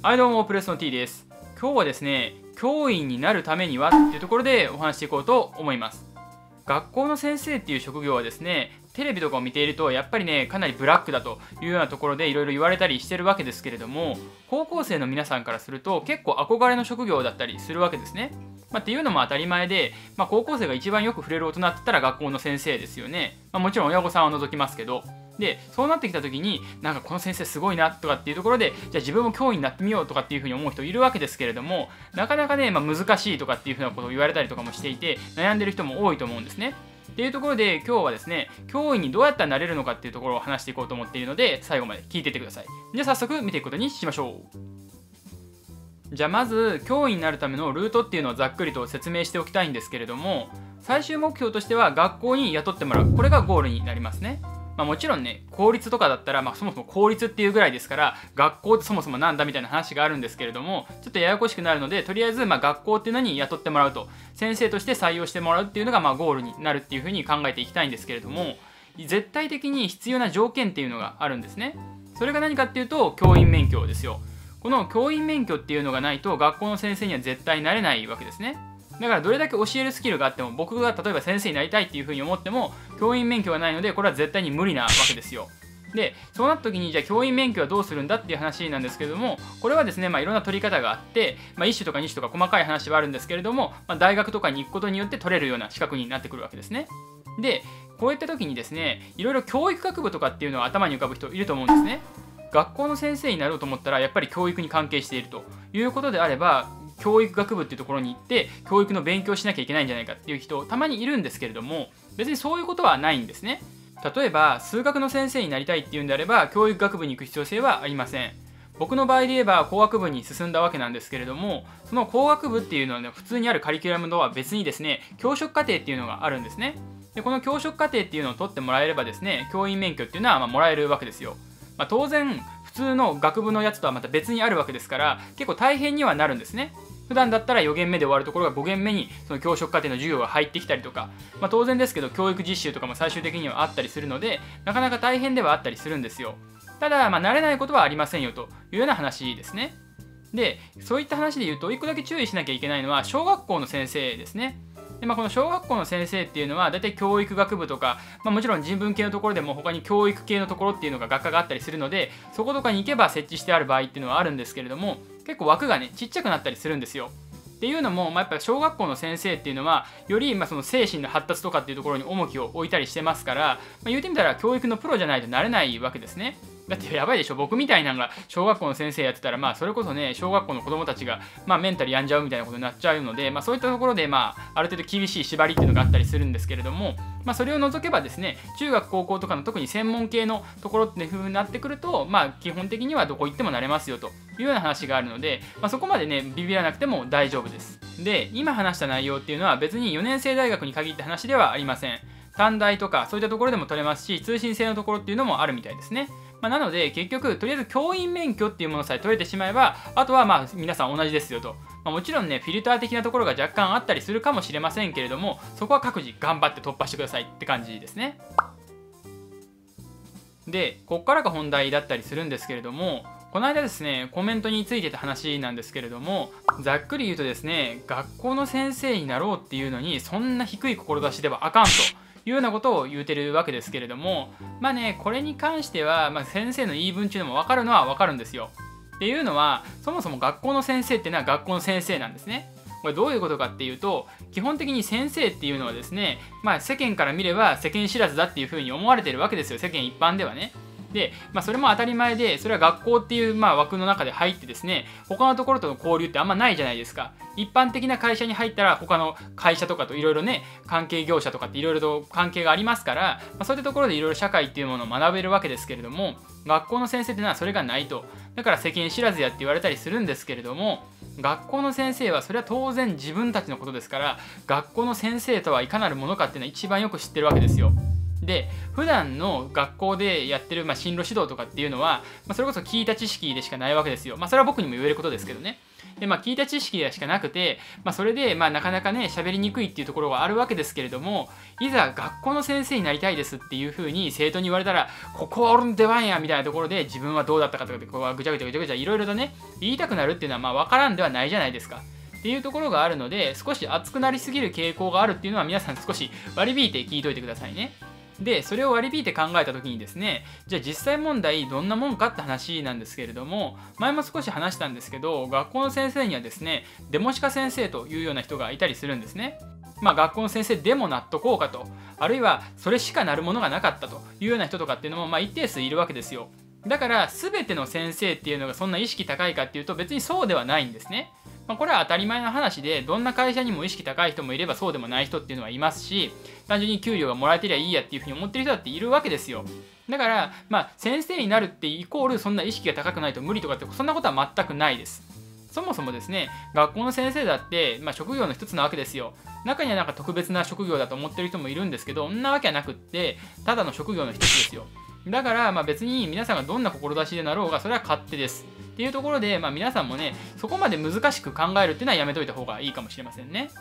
はいどうも、プレスの T です。今日はですね、教員になるためにはっていうところでお話していこうと思います。学校の先生っていう職業はですね、テレビとかを見ているとやっぱりね、かなりブラックだというようなところでいろいろ言われたりしてるわけですけれども、高校生の皆さんからすると結構憧れの職業だったりするわけですね。っていうのも当たり前で、高校生が一番よく触れる大人って言ったら学校の先生ですよね。もちろん親御さんは除きますけど。でそうなってきた時になんかこの先生すごいなとかっていうところで、じゃあ自分も教員になってみようとかっていうふうに思う人いるわけですけれども、なかなかね、難しいとかっていうふうなことを言われたりとかもしていて悩んでる人も多いと思うんですね。っていうところで今日はですね、教員にどうやったらなれるのかっていうところを話していこうと思っているので、最後まで聞いていってください。じゃあ早速見ていくことにしましょう。じゃあまず教員になるためのルートっていうのをざっくりと説明しておきたいんですけれども、最終目標としては学校に雇ってもらう、これがゴールになりますね。もちろんね、公立とかだったら、そもそも公立っていうぐらいですから、学校ってそもそもなんだみたいな話があるんですけれども、ちょっとややこしくなるので、とりあえず学校っていうのに雇ってもらうと、先生として採用してもらうっていうのがゴールになるっていうふうに考えていきたいんですけれども、絶対的に必要な条件っていうのがあるんですね。それが何かっていうと、教員免許ですよ。この教員免許っていうのがないと、学校の先生には絶対なれないわけですね。だからどれだけ教えるスキルがあっても、僕が例えば先生になりたいっていうふうに思っても教員免許がないので、これは絶対に無理なわけですよ。でそうなった時に、じゃあ教員免許はどうするんだっていう話なんですけれども、これはですね、いろんな取り方があって、1種とか2種とか細かい話はあるんですけれども、大学とかに行くことによって取れるような資格になってくるわけですね。でこういった時にですね、いろいろ教育学部とかっていうのが頭に浮かぶ人いると思うんですね。学校の先生になろうと思ったらやっぱり教育に関係しているということであれば、教育学部っていうところに行って教育の勉強しなきゃいけないんじゃないかっていう人たまにいるんですけれども、別にそういうことはないんですね。例えば数学の先生になりたいっていうんであれば、教育学部に行く必要性はありません。僕の場合で言えば工学部に進んだわけなんですけれども、その工学部っていうのはね、普通にあるカリキュラムとは別にですね、教職課程っていうのがあるんですね。でこの教職課程っていうのを取ってもらえればですね、教員免許っていうのはもらえるわけですよ。当然普通の学部のやつとはまた別にあるわけですから、結構大変にはなるんですね。普段だったら4限目で終わるところが5限目にその教職課程の授業が入ってきたりとか、当然ですけど教育実習とかも最終的にはあったりするので、なかなか大変ではあったりするんですよ。ただ慣れないことはありませんよというような話ですね。でそういった話で言うと、1個だけ注意しなきゃいけないのは小学校の先生ですね。でこの小学校の先生っていうのは大体教育学部とか、もちろん人文系のところでも他に教育系のところっていうのが学科があったりするので、そことかに行けば設置してある場合っていうのはあるんですけれども、結構枠がねちっちゃくなったりするんですよ。っていうのも、やっぱり小学校の先生っていうのはよりその精神の発達とかっていうところに重きを置いたりしてますから、言うてみたら教育のプロじゃないとなれないわけですね。だってやばいでしょ、僕みたいなのが小学校の先生やってたら、それこそね、小学校の子供たちが、メンタル病んじゃうみたいなことになっちゃうので、そういったところで、ある程度厳しい縛りっていうのがあったりするんですけれども、それを除けばですね、中学高校とかの特に専門系のところっていう風になってくると、基本的にはどこ行ってもなれますよというような話があるので、そこまでねビビらなくても大丈夫です。で今話した内容っていうのは別に4年生大学に限った話ではありません。短大とかそういったところでも取れますし、通信制のところっていうのもあるみたいですね。なので結局とりあえず教員免許っていうものさえ取れてしまえば、あとは皆さん同じですよと。もちろんねフィルター的なところが若干あったりするかもしれませんけれども、そこは各自頑張って突破してくださいって感じですね。でここからが本題だったりするんですけれども、この間ですねコメントについてた話なんですけれども、ざっくり言うとですね、学校の先生になろうっていうのにそんな低い志ではあかんというようなことを言うてるわけですけれども、これに関しては、先生の言い分中でも分かるのは分かるんですよ。っていうのは、そもそも学校の先生っていうのは学校の先生なんですね。これどういうことかっていうと、基本的に先生っていうのはですね、世間から見れば世間知らずだっていうふうに思われてるわけですよ、世間一般ではね。で、それも当たり前で、それは学校っていう枠の中で入ってですね、他のところとの交流ってあんまないじゃないですか。一般的な会社に入ったら他の会社とかといろいろね、関係業者とかっていろいろと関係がありますから、そういったところでいろいろ社会っていうものを学べるわけですけれども、学校の先生っていうのはそれがないと。だから世間知らずやって言われたりするんですけれども、学校の先生はそれは当然自分たちのことですから、学校の先生とはいかなるものかっていうのは一番よく知ってるわけですよ。 で、普段の学校でやってる、進路指導とかっていうのは、それこそ聞いた知識でしかないわけですよ。それは僕にも言えることですけどね。で、聞いた知識でしかなくて、それで、なかなかね、喋りにくいっていうところがあるわけですけれども、いざ学校の先生になりたいですっていう風に生徒に言われたら、ここは俺の出番やみたいなところで自分はどうだったかとかで、こうぐちゃぐちゃぐちゃぐちゃいろいろとね、言いたくなるっていうのは、わからんではないじゃないですか。っていうところがあるので、少し熱くなりすぎる傾向があるっていうのは皆さん少し割り引いて聞いといてくださいね。で、それを割り引いて考えた時にですね、じゃあ実際問題どんなもんかって話なんですけれども、前も少し話したんですけど、学校の先生にはですね、デモシカ先生というような人がいたりするんですね。学校の先生でもなっとこうかと、あるいはそれしかなるものがなかったというような人とかっていうのも一定数いるわけですよ。だから全ての先生っていうのがそんな意識高いかっていうと別にそうではないんですね。これは当たり前の話で、どんな会社にも意識高い人もいればそうでもない人っていうのはいますし、単純に給料がもらえてりゃいいやっていうふうに思ってる人だっているわけですよ。だから、先生になるってイコールそんな意識が高くないと無理とかって、そんなことは全くないです。そもそもですね、学校の先生だって、職業の一つなわけですよ。中にはなんか特別な職業だと思ってる人もいるんですけど、そんなわけはなくって、ただの職業の一つですよ。だから、別に皆さんがどんな志でなろうが、それは勝手です。っていうところで、皆さんもね、そこまで難しく考えるっていうのはやめといた方がいいかもしれませんね。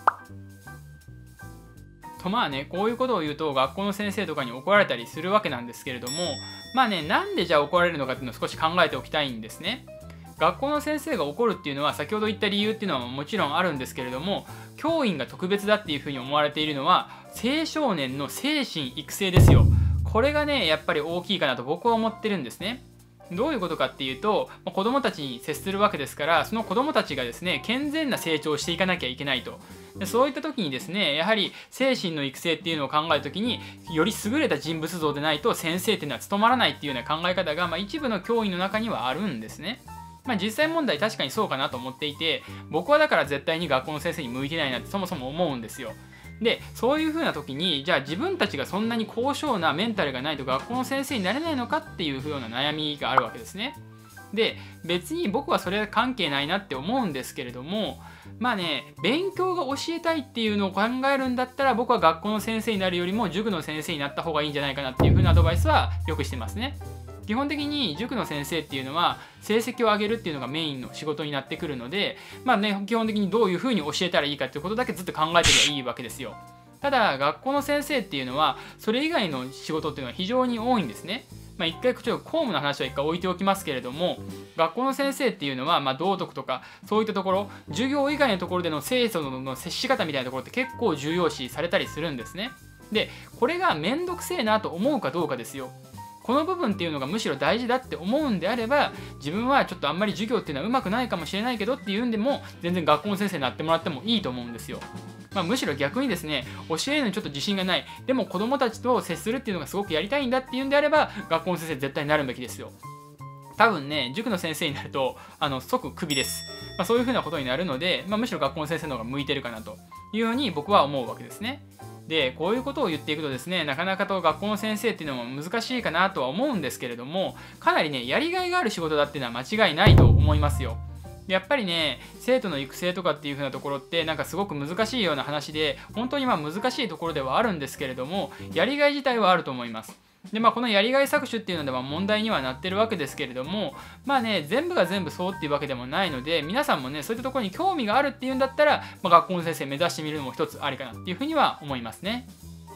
とこういうことを言うと学校の先生とかに怒られたりするわけなんですけれども、なんでじゃあ怒られるのかっていうのを少し考えておきたいんですね。学校の先生が怒るっていうのは先ほど言った理由っていうのはもちろんあるんですけれども、教員が特別だっていうふうに思われているのは青少年の精神育成ですよ。これがねやっぱり大きいかなと僕は思ってるんですね。どういうことかっていうと、子供たちに接するわけですから、その子供たちがですね健全な成長をしていかなきゃいけないと。でそういった時にですね、やはり精神の育成っていうのを考える時に、より優れた人物像でないと先生っていうのは務まらないっていうような考え方が、一部の教員の中にはあるんですね。実際問題確かにそうかなと思っていて、僕はだから絶対に学校の先生に向いてないなってそもそも思うんですよ。でそういう風な時に、じゃあ自分たちがそんなに高尚なメンタルがないと学校の先生になれないのかっていう風な悩みがあるわけですね。で別に僕はそれは関係ないなって思うんですけれども、勉強が教えたいっていうのを考えるんだったら、僕は学校の先生になるよりも塾の先生になった方がいいんじゃないかなっていう風なアドバイスはよくしてますね。基本的に塾の先生っていうのは成績を上げるっていうのがメインの仕事になってくるので、基本的にどういうふうに教えたらいいかっていうことだけずっと考えてりゃいいわけですよ。ただ学校の先生っていうのはそれ以外の仕事っていうのは非常に多いんですね。一回ちょっと公務の話は一回置いておきますけれども、学校の先生っていうのは道徳とかそういったところ、授業以外のところでの生徒の接し方みたいなところって結構重要視されたりするんですね。でこれがめんどくせえなと思うかどうかですよ。この部分っていうのがむしろ大事だって思うんであれば、自分はちょっとあんまり授業っていうのはうまくないかもしれないけどっていうんでも全然学校の先生になってもらってもいいと思うんですよ。むしろ逆にですね、教えるのにちょっと自信がない、でも子供たちと接するっていうのがすごくやりたいんだっていうんであれば、学校の先生絶対になるべきですよ。多分ね、塾の先生になると即クビです。そういう風なことになるので、むしろ学校の先生の方が向いてるかなというふうに僕は思うわけですね。でこういうことを言っていくとですね、なかなかと学校の先生っていうのも難しいかなとは思うんですけれども、かなりねやりがいがある仕事だっていうのは間違いないと思いますよ。やっぱりね、生徒の育成とかっていう風なところってなんかすごく難しいような話で、本当に難しいところではあるんですけれども、やりがい自体はあると思います。でこのやりがい搾取っていうのでは問題にはなってるわけですけれども、全部が全部そうっていうわけでもないので、皆さんもねそういったところに興味があるっていうんだったら、学校の先生目指してみるのも一つありかなっていうふうには思いますね。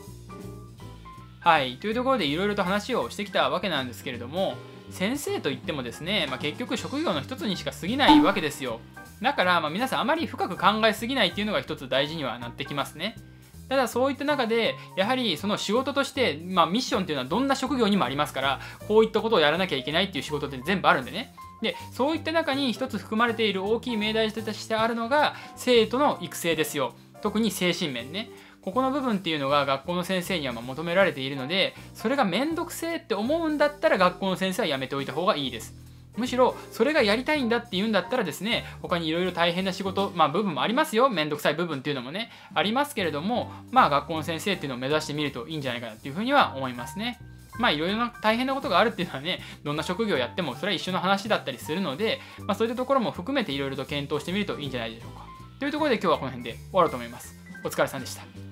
はい、というところでいろいろと話をしてきたわけなんですけれども、先生といってもですね、結局職業の一つにしか過ぎないわけですよ。だから皆さんあまり深く考えすぎないっていうのが一つ大事にはなってきますね。ただそういった中でやはりその仕事として、ミッションっていうのはどんな職業にもありますから、こういったことをやらなきゃいけないっていう仕事って全部あるんでね。でそういった中に一つ含まれている大きい命題としてあるのが生徒の育成ですよ。特に精神面ね。ここの部分っていうのが学校の先生には求められているので、それがめんどくせえって思うんだったら学校の先生はやめておいた方がいいです。むしろそれがやりたいんだっていうんだったらですね、他にいろいろ大変な仕事、部分もありますよ。めんどくさい部分っていうのもねありますけれども、学校の先生っていうのを目指してみるといいんじゃないかなっていうふうには思いますね。いろいろな大変なことがあるっていうのはね、どんな職業やってもそれは一緒の話だったりするので、そういったところも含めていろいろと検討してみるといいんじゃないでしょうか。というところで今日はこの辺で終わろうと思います。お疲れさんでした。